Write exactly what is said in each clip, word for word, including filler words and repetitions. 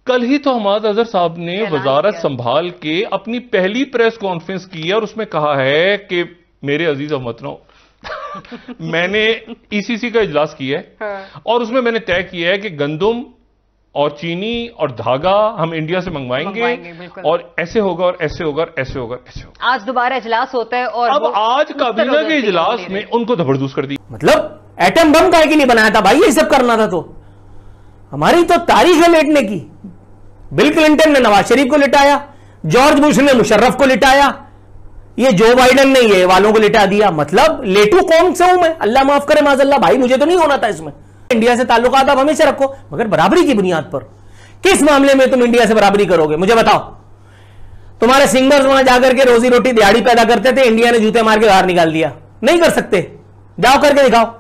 कल ही तो हमाद अजहर साहब ने वजारत संभाल के अपनी पहली प्रेस कॉन्फ्रेंस की है और उसमें कहा है कि मेरे अजीज वतनों मैंने ईसीसी का इजलास किया है हाँ। और उसमें मैंने तय किया है कि गंदम और चीनी और धागा हम इंडिया से मंगवाएंगे, मंगवाएंगे और ऐसे होगा और ऐसे होगा और ऐसे होगा ऐसे होगा। आज दोबारा इजलास होता है और अब आज काबीना के इजलास में उनको धबरदूस कर दी। मतलब एटम बम काहे के लिए बनाया था भाई? ये सब करना था तो हमारी तो तारीख है लेटने की। बिल क्लिंटन ने नवाज शरीफ को लिटाया, जॉर्ज बुश ने मुशर्रफ को लिटाया, ये जो बाइडन ने ये वालों को लिटा दिया। मतलब लेटू कौन से हूं मैं? अल्लाह माफ करे माजल्ला भाई, मुझे तो नहीं होना था इसमें। इंडिया से ताल्लुकात आप हमेशा रखो, मगर बराबरी की बुनियाद पर। किस मामले में तुम इंडिया से बराबरी करोगे मुझे बताओ? तुम्हारे सिंगर्स वहां जाकर के रोजी रोटी दिहाड़ी पैदा करते थे, इंडिया ने जूते मार के बाहर निकाल दिया। नहीं कर सकते, जाओ करके दिखाओ।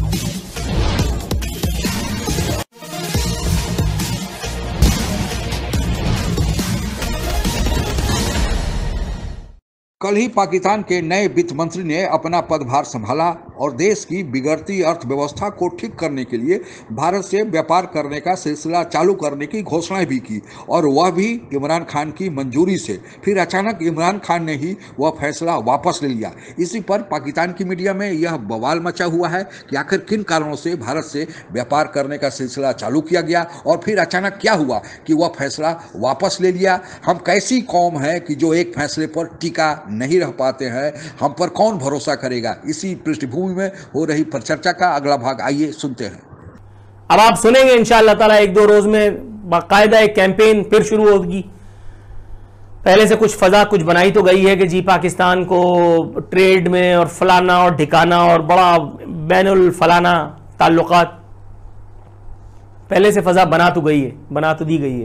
कल ही पाकिस्तान के नए वित्त मंत्री ने अपना पदभार संभाला और देश की बिगड़ती अर्थव्यवस्था को ठीक करने के लिए भारत से व्यापार करने का सिलसिला चालू करने की घोषणा भी की, और वह भी इमरान खान की मंजूरी से। फिर अचानक इमरान खान ने ही वह फैसला वापस ले लिया। इसी पर पाकिस्तान की मीडिया में यह बवाल मचा हुआ है कि आखिर किन कारणों से भारत से व्यापार करने का सिलसिला चालू किया गया और फिर अचानक क्या हुआ कि वह फैसला वापस ले लिया। हम कैसी कौम है कि जो एक फैसले पर टिका नहीं रह पाते हैं, हम पर कौन भरोसा करेगा? इसी पृष्ठभूमि में हो रही परिचर्चा का अगला भाग आइए सुनते हैं। अब आप सुनेंगे इंशाअल्लाह ताला एक दो रोज में बाकायदा एक कैंपेन फिर शुरू होगी। पहले से कुछ फजा कुछ बनाई तो गई है कि जी पाकिस्तान को ट्रेड में और फलाना और ठिकाना और बड़ा बैनुल फलाना ताल्लुकात पहले से फजा बना तो गई है, बना तो दी गई है।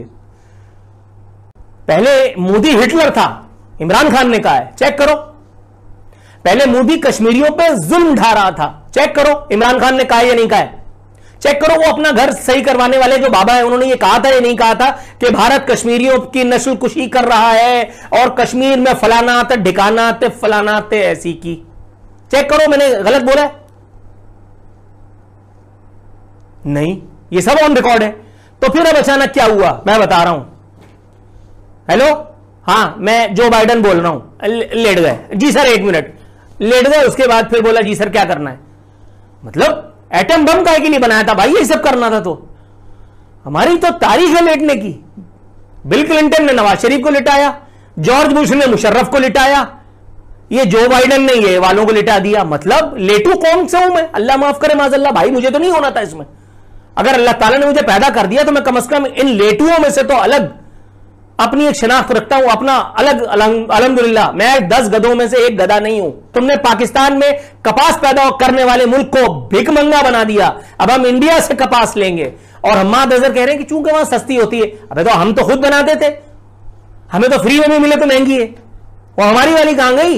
पहले मोदी हिटलर था, इमरान खान ने कहा है, चेक करो। पहले मोदी कश्मीरियों पे जुल्म ढा रहा था, चेक करो इमरान खान ने कहा या नहीं कहा है। चेक करो वो अपना घर सही करवाने वाले जो बाबा है उन्होंने ये कहा था या नहीं कहा था कि भारत कश्मीरियों की नस्ल कुशी कर रहा है और कश्मीर में फलानात ढिकानात फलानात ऐसी की। चेक करो, मैंने गलत बोला है? नहीं, ये सब ऑन रिकॉर्ड है। तो फिर अब अचानक क्या हुआ मैं बता रहा हूं। हेलो, हाँ मैं जो बाइडन बोल रहा हूं। लेट गए जी सर, एक मिनट लेट गए, उसके बाद फिर बोला जी सर क्या करना है। मतलब एटम बम काहे के लिए बनाया था भाई? ये सब करना था तो हमारी तो तारीख है लेटने की। बिल क्लिंटन ने नवाज शरीफ को लिटाया, जॉर्ज बुश ने मुशर्रफ को लिटाया, ये जो बाइडन ने ये वालों को लिटा दिया। मतलब लेटू कौन से हूं मैं? अल्लाह माफ करे माजल्ला भाई, मुझे तो नहीं होना था इसमें। अगर अल्लाह ताला ने मुझे पैदा कर दिया तो मैं कम से कम इन लेटुओं में से तो अलग अपनी एक शनाख्त रखता हूं, अपना अलग। अल्हम्दुलिल्लाह मैं दस गधों में से एक गधा नहीं हूं। तुमने पाकिस्तान में कपास पैदा करने वाले मुल्क को भिकमंगा बना दिया। अब हम इंडिया से कपास लेंगे और हम्माद अजहर कह रहे हैं कि चूंकि वहां सस्ती होती है। अबे तो हम तो खुद बनाते थे, हमें तो फ्री में भी मिले तो महंगी है। वो हमारी वाली कहां गई?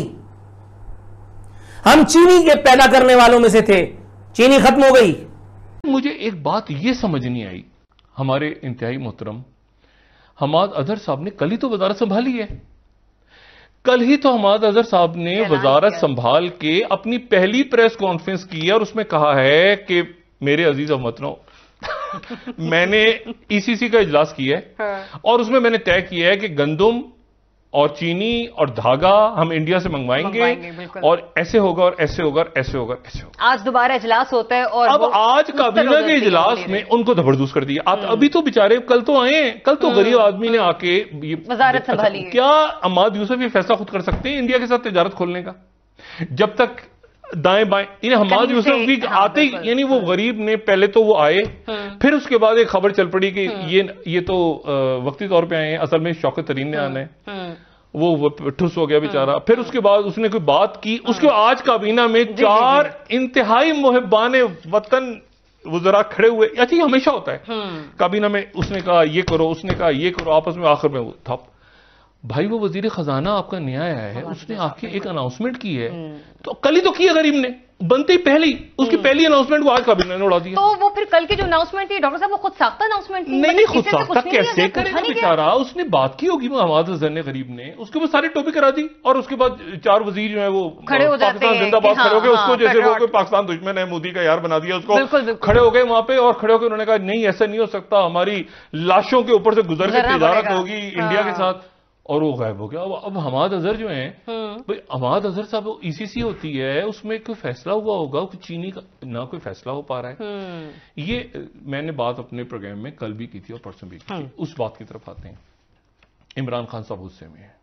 हम चीनी के पैदा करने वालों में से थे, चीनी खत्म हो गई। मुझे एक बात यह समझ नहीं आई, हमारे इंतहाई मोहतरम हमाद अजहर साहब ने कल ही तो वजारत संभाली है। कल ही तो हमाद अजहर साहब ने वजारत संभाल के अपनी पहली प्रेस कॉन्फ्रेंस की है और उसमें कहा है कि मेरे अजीज वतनों मैंने ईसीसी का इजलास किया है हाँ। और उसमें मैंने तय किया है कि गंदम और चीनी और धागा हम इंडिया से मंगवाएंगे, मंगवाएंगे और ऐसे होगा और ऐसे होगा और ऐसे होगा ऐसे होगा। आज दोबारा इजलास होता है और अब आज काबीना के इजलास में उनको धबरदूस कर दिया। अभी तो बेचारे कल तो आए, कल तो गरीब आदमी ने आके ये वजारत संभाली। क्या अम्माद यूसुफ ये फैसला खुद कर सकते हैं इंडिया के साथ तिजारत खोलने का? जब तक दाएं बाएं इन्हें हमाद यूसुफ भी आते ही, यानी वो गरीब ने पहले तो वो आए, फिर उसके बाद एक खबर चल पड़ी कि ये ये तो वक्ती तौर पे आए हैं, असल में शौकत तरीन ने आना है, वो ठुस हो गया बेचारा। फिर उसके बाद उसने कोई बात की, उसके आज काबीना में चार इंतहाई मुहिब्बाने वतन वज़रा खड़े हुए। अच्छा ये हमेशा होता है काबीना में, उसने कहा ये करो, उसने कहा ये करो, आपस में आखिर में था भाई वो वजीर खजाना आपका नया आया है, उसने आके एक अनाउंसमेंट की है, तो कल ही तो किया गरीब ने। बनते ही पहली उसकी पहली अनाउंसमेंट को आज कैबिनेट ने उड़ा दिया। तो वो फिर कल की जो अनाउंसमेंट थी डॉक्टर साहब वो खुद साख्ता अनाउंसमेंट थी? नहीं नहीं खुद साख्ता कैसे करेगा बेचारा, उसने बात की होगी मोहम्मद अजहर ने गरीब ने, उसके बाद सारी टॉपिक करा दी और उसके बाद चार वजीर जो है वो खड़े हो जाते हैं जिंदाबाद खड़े हो गए, उसको जैसे वो कोई पाकिस्तान दुश्मन है मोदी का यार बना दिया उसको, खड़े हो गए वहां पे और खड़े होकर उन्होंने कहा नहीं ऐसा नहीं हो सकता, हमारी लाशों के ऊपर से गुजर के तजारत होगी इंडिया के साथ, और वो गायब हो गया। अब अब हमाद अजहर जो हैं, भाई हमाद अजहर साहब ईसीसी होती है उसमें कोई फैसला हुआ होगा, चीनी का ना कोई फैसला हो पा रहा है। ये मैंने बात अपने प्रोग्राम में कल भी की थी और परसों भी की थी। उस बात की तरफ आते हैं, इमरान खान साहब गुस्से में है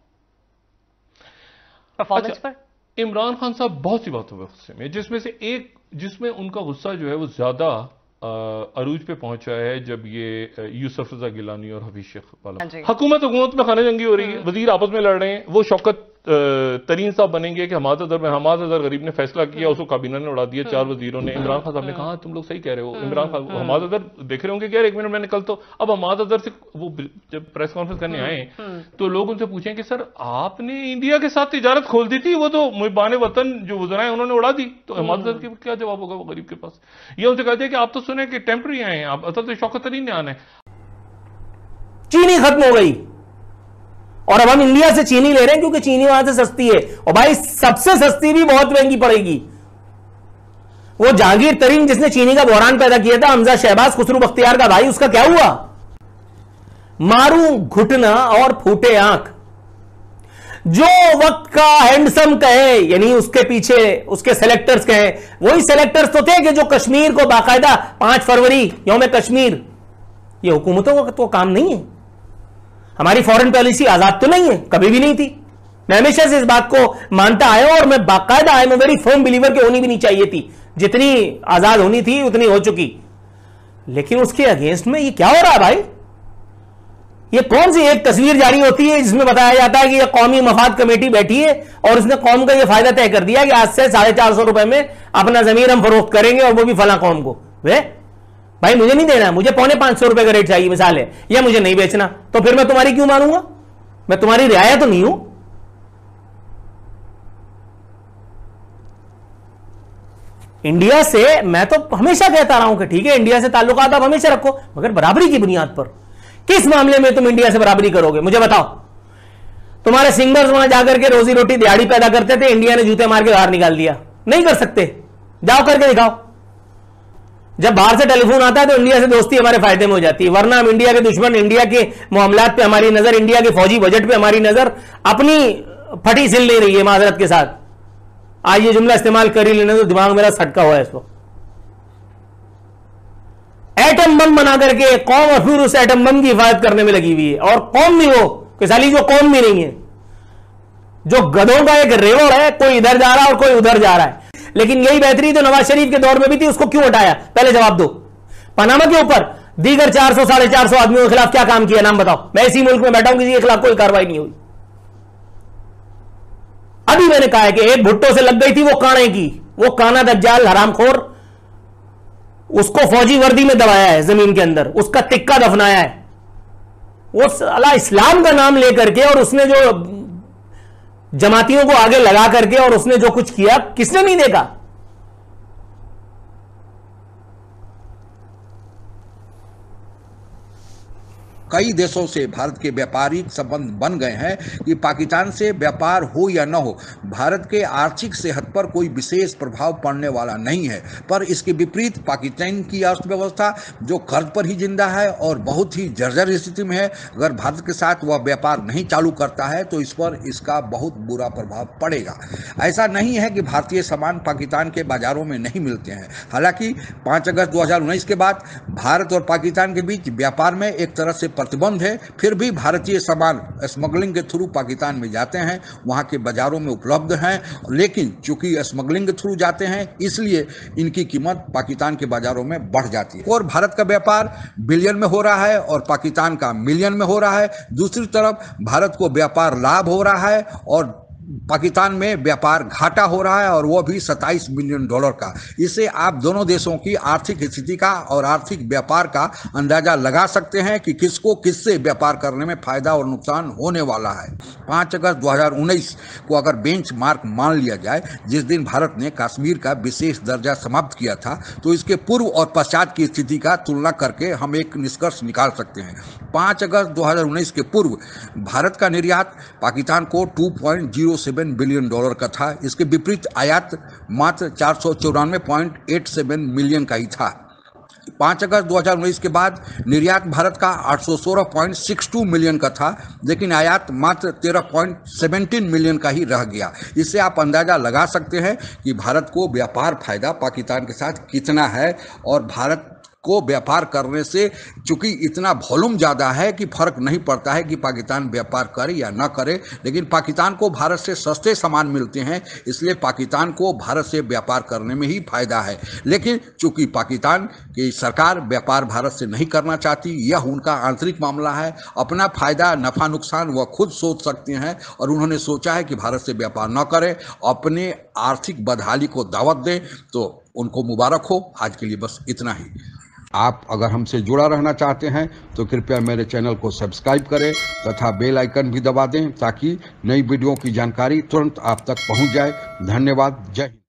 परफॉर्मेंस पर। इमरान खान साहब बहुत सी बातों पर गुस्से में, जिसमें से एक जिसमें उनका गुस्सा जो है वो ज्यादा अरूज पे पहुंचा है जब ये यूसुफ रजा गिलानी और हफीज शेख वाला हुकूमत हुकूमत में खाना जंगी हो रही है, वजीर आपस में लड़ रहे हैं, वो शौकत तरीन साहब बनेंगे कि हमाद अजहर में हमाद अजहर गरीब ने फैसला किया, उसको काबीना ने उड़ा दिया, चार वजीरों ने। इमरान खान साहब ने कहा तुम लोग सही कह रहे हो, इमरान खान हमाद अजहर देख रहे होंगे क्या एक मिनट मैंने कल तो अब हमाद अजहर से वो जब प्रेस कॉन्फ्रेंस करने आए तो लोग उनसे पूछे कि सर आपने इंडिया के साथ तिजारत खोल दी थी, वो तो मुहिबान वतन जो वज़राए उन्होंने उड़ा दी, तो हमाद अजहर के क्या जवाब होगा वो गरीब के पास? ये उनसे कहते हैं कि आप तो सुने कि टेम्पररी आए हैं, आप असल तो शौकत तरीन ने आना है। चीनी खत्म हो गई और अब हम इंडिया से चीनी ले रहे हैं क्योंकि चीनी वहां से सस्ती है, और भाई सबसे सस्ती भी बहुत महंगी पड़ेगी। वो जहांगीर तरीन जिसने चीनी का बहरान पैदा किया था, हमजा शहबाज खुसरू बख्तियार का भाई, उसका क्या हुआ? मारू घुटना और फूटे आंख। जो वक्त का हैंडसम कहे, यानी उसके पीछे उसके सेलेक्टर्स कहे, वही सेलेक्टर्स तो थे कि जो कश्मीर को बाकायदा पांच फरवरी यौम कश्मीर, ये हुकूमतों का तो काम नहीं है। हमारी फॉरेन पॉलिसी आजाद तो नहीं है, कभी भी नहीं थी। मैं हमेशा से इस बात को मानता आया और मैं बाकायदा I am a very firm believer कि होनी भी नहीं चाहिए थी, जितनी आजाद होनी थी उतनी हो चुकी। लेकिन उसके अगेंस्ट में ये क्या हो रहा है भाई? ये कौन सी एक तस्वीर जारी होती है जिसमें बताया जाता है कि ये कौमी मफाद कमेटी बैठी है और उसने कौम का ये फायदा तय कर दिया कि आज से साढ़े चार सौ रुपए में अपना जमीन हम फरोख्त करेंगे और वो भी फला कौम को। वे भाई मुझे नहीं देना, मुझे पौने पांच सौ रुपए का रेट चाहिए मिसाल है, या मुझे नहीं बेचना, तो फिर मैं तुम्हारी क्यों मानूंगा? मैं तुम्हारी रियाया तो नहीं हूं। इंडिया से मैं तो हमेशा कहता रहा हूं कि ठीक है इंडिया से ताल्लुकात आप हमेशा रखो, मगर बराबरी की बुनियाद पर। किस मामले में तुम इंडिया से बराबरी करोगे मुझे बताओ? तुम्हारे सिंगर्स वहां जाकर के रोजी रोटी दिहाड़ी पैदा करते थे, इंडिया ने जूते मार के बाहर निकाल दिया। नहीं कर सकते, जाओ करके दिखाओ। जब बाहर से टेलीफोन आता है तो इंडिया से दोस्ती हमारे फायदे में हो जाती है, वरना हम इंडिया के दुश्मन, इंडिया के मामलात पे हमारी नजर, इंडिया के फौजी बजट पे हमारी नजर अपनी फटी सिल नहीं रही है माजरत के साथ। आज ये जुमला इस्तेमाल कर ही लेने तो दिमाग मेरा सटका हुआ है इसको। एटम बम बना करके कौम और फिर उस एटम बम की हिफाजत करने में लगी हुई है, और कौम भी वो कि साली जो कौम भी नहीं है, जो गधों का एक रेवड़ है, कोई इधर जा रहा है और कोई उधर जा रहा है। लेकिन यही बेहतरी तो नवाज शरीफ के दौर में भी थी, उसको क्यों हटाया? पहले जवाब दो। पनामा के ऊपर दीगर चार सौ साढ़े चार सौ आदमियों के खिलाफ क्या काम किया, नाम बताओ। मैं इसी मुल्क में बैठा हूं, किसी के खिलाफ कोई कार्रवाई नहीं हुई। अभी मैंने कहा है कि एक भुट्टो से लग गई थी वो काने की, वो काना दज्जाल हरामखोर, उसको फौजी वर्दी में दबाया है जमीन के अंदर, उसका तिक्का दफनाया है। वो साला इस्लाम का नाम लेकर के और उसने जो जमातियों को आगे लगा करके और उसने जो कुछ किया, किसने नहीं देखा? कई देशों से भारत के व्यापारिक संबंध बन गए हैं कि पाकिस्तान से व्यापार हो या न हो, भारत के आर्थिक सेहत पर कोई विशेष प्रभाव पड़ने वाला नहीं है। पर इसके विपरीत पाकिस्तान की अर्थव्यवस्था जो कर्ज पर ही जिंदा है और बहुत ही जर्जर स्थिति में है, अगर भारत के साथ वह व्यापार नहीं चालू करता है तो इस पर इसका बहुत बुरा प्रभाव पड़ेगा। ऐसा नहीं है कि भारतीय सामान पाकिस्तान के बाजारों में नहीं मिलते हैं। हालांकि पाँच अगस्त दो हज़ार उन्नीस के बाद भारत और पाकिस्तान के बीच व्यापार में एक तरह से प्रतिबंध है, फिर भी भारतीय सामान स्मगलिंग के थ्रू पाकिस्तान में जाते हैं, वहां के बाजारों में उपलब्ध हैं। लेकिन चूंकि स्मगलिंग के थ्रू जाते हैं इसलिए इनकी कीमत पाकिस्तान के बाजारों में बढ़ जाती है। और भारत का व्यापार बिलियन में हो रहा है और पाकिस्तान का मिलियन में हो रहा है। दूसरी तरफ भारत को व्यापार लाभ हो रहा है और पाकिस्तान में व्यापार घाटा हो रहा है और वो भी सत्ताईस बिलियन डॉलर का। इससे आप दोनों देशों की आर्थिक स्थिति का और आर्थिक व्यापार का अंदाजा लगा सकते हैं कि किसको किससे व्यापार करने में फायदा और नुकसान होने वाला है। पाँच अगस्त दो हज़ार उन्नीस को अगर बेंच मार्क मान लिया जाए, जिस दिन भारत ने कश्मीर का विशेष दर्जा समाप्त किया था, तो इसके पूर्व और पश्चात की स्थिति का तुलना करके हम एक निष्कर्ष निकाल सकते हैं। पाँच अगस्त दो हज़ार उन्नीस के पूर्व भारत का निर्यात पाकिस्तान को दो पॉइंट शून्य सात बिलियन डॉलर का था। इसके विपरीत आयात मात्र चार सौ चौरानवे पॉइंट आठ सात मिलियन का ही था। पाँच अगस्त दो हज़ार उन्नीस के बाद निर्यात भारत का आठ सौ सोलह पॉइंट छह दो मिलियन का था, लेकिन आयात मात्र तेरह पॉइंट एक सात मिलियन का ही रह गया। इससे आप अंदाजा लगा सकते हैं कि भारत को व्यापार फायदा पाकिस्तान के साथ कितना है। और भारत को व्यापार करने से चूंकि इतना वॉल्यूम ज़्यादा है कि फर्क नहीं पड़ता है कि पाकिस्तान व्यापार करे या ना करे, लेकिन पाकिस्तान को भारत से सस्ते सामान मिलते हैं, इसलिए पाकिस्तान को भारत से व्यापार करने में ही फायदा है। लेकिन चूंकि पाकिस्तान की सरकार व्यापार भारत से नहीं करना चाहती, यह उनका आंतरिक मामला है। अपना फायदा नफा नुकसान वह खुद सोच सकते हैं और उन्होंने सोचा है कि भारत से व्यापार न करें, अपने आर्थिक बदहाली को दावत दें, तो उनको मुबारक हो। आज के लिए बस इतना ही। आप अगर हमसे जुड़ा रहना चाहते हैं तो कृपया मेरे चैनल को सब्सक्राइब करें तथा बेल आइकन भी दबा दें, ताकि नई वीडियो की जानकारी तुरंत आप तक पहुंच जाए। धन्यवाद। जय हिंद।